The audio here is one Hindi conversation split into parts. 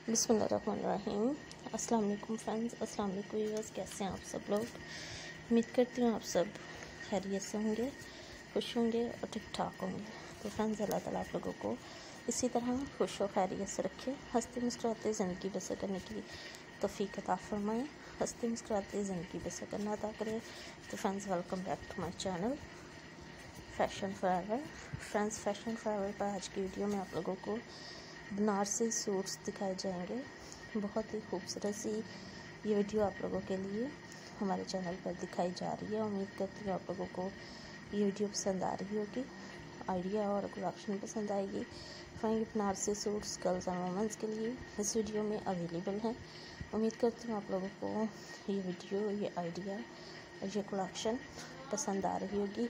बिस्मिल्लाहिर्रहमानिर्रहीम। अस्सलाम वालेकुम फ्रेंड्स, अस्सलाम वालेकुम व्यूअर्स। कैसे हैं आप सब लोग? उम्मीद करती हूँ आप सब खैरियत से होंगे, खुश होंगे और ठीक ठाक होंगे। तो फ्रेंड्स, अल्लाह ताला आप लोगों को इसी तरह खुश और खैरियत से रखे, हंसते मुस्कुराते ज़िंदगी बसर करने की तौफीक अता फरमाए, हंसते मुस्कुराते ज़िंदगी बसर करना अता करे। तो friends, welcome back to my channel fashion forever. Friends, fashion forever पर आज की वीडियो में आप लोगों को बनारसी सूट्स दिखाए जाएंगे। बहुत ही खूबसूरत सी ये वीडियो आप लोगों के लिए हमारे चैनल पर दिखाई जा रही है। उम्मीद करती हूँ आप लोगों को ये वीडियो पसंद आ रही होगी, आइडिया और कलेक्शन पसंद आएगी। ये Banarasi suits girls and womens के लिए इस वीडियो में अवेलेबल हैं। उम्मीद करती हूँ आप लोगों को ये वीडियो, ये आइडिया और ये कलेक्शन पसंद आ रही होगी।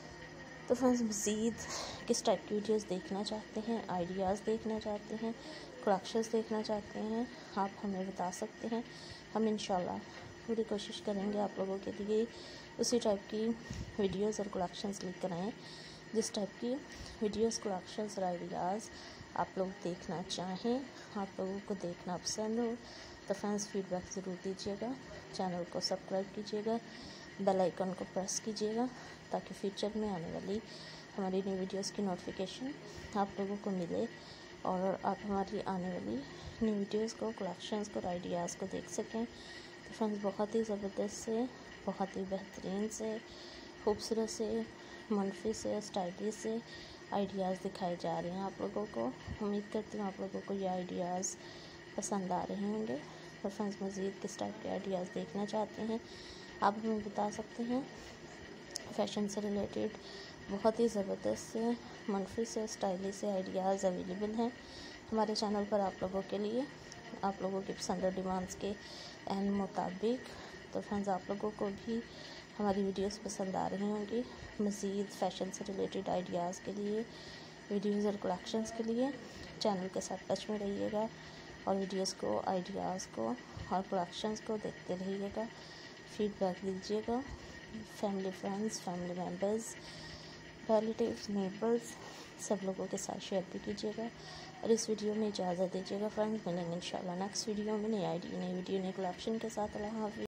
तो फ्रेंड्स, मज़ीद किस टाइप की वीडियोस देखना चाहते हैं, आइडियाज़ देखना चाहते हैं, कलेक्शंस देखना चाहते हैं, आप हमें बता सकते हैं। हम इंशाल्लाह पूरी कोशिश करेंगे आप लोगों के लिए उसी टाइप की वीडियोस और कलेक्शंस लेकर आएँ जिस टाइप की वीडियोस, कलेक्शंस और आइडियाज़ आप लोग देखना चाहें, आप लोगों को देखना पसंद हो। तो फ्रेंड्स, फीडबैक ज़रूर दीजिएगा, चैनल को सब्सक्राइब कीजिएगा, बेल आइकन को प्रेस कीजिएगा ताकि फ्यूचर में आने वाली हमारी न्यू वीडियोस की नोटिफिकेशन आप लोगों को मिले और आप हमारी आने वाली न्यू वीडियोस को, कलेक्शंस को, आइडियाज़ को देख सकें। तो फ्रेंड्स, बहुत ही ज़बरदस्त से, बहुत ही बेहतरीन से, खूबसूरत से, मनफी से, स्टाइलिश से आइडियाज़ दिखाए जा रहे हैं आप लोगों को। उम्मीद करती हूँ आप लोगों को ये आइडियाज़ पसंद आ रहे होंगे। तो फ्रेंड्स, मज़ीद किस टाइप के आइडियाज़ देखना चाहते हैं आप हमें बता सकते हैं। फैशन से रिलेटेड बहुत ही ज़बरदस्त से, मनफी से, स्टाइलिश से आइडियाज़ अवेलेबल हैं हमारे चैनल पर आप लोगों के लिए, आप लोगों की पसंद और डिमांड्स के एंड मुताबिक। तो फ्रेंड्स, आप लोगों को भी हमारी वीडियोस पसंद आ रही होंगी। मज़ीद फ़ैशन से रिलेटेड आइडियाज़ के लिए, वीडियोज़ और कलेक्शंस के लिए चैनल के साथ टच में रहिएगा और वीडियोज़ को, आइडियाज़ को और कलेक्शंस को देखते रहिएगा, फीडबैक दीजिएगा। Family, friends, family members, relatives, neighbours सब लोगों के साथ शेयर भी कीजिएगा और इस वीडियो में इजाज़त दीजिएगा। फ्रेंड्स, मिलेंगे इंशाल्लाह नेक्स्ट वीडियो में नई आइडिया, नई वीडियो, नई कलेक्शन के साथ। अल्लाह हाफ़िज़।